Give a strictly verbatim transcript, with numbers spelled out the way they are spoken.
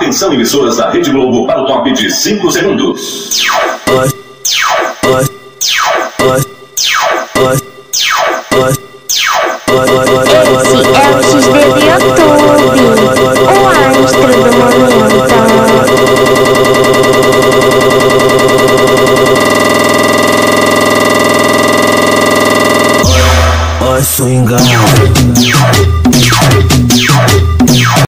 Atenção, emissoras da Rede Globo, para o top de cinco segundos. Oi, oi, oi, oi, oi. Esse é o X D do YouTube, o astro do momento. Oi, swingado.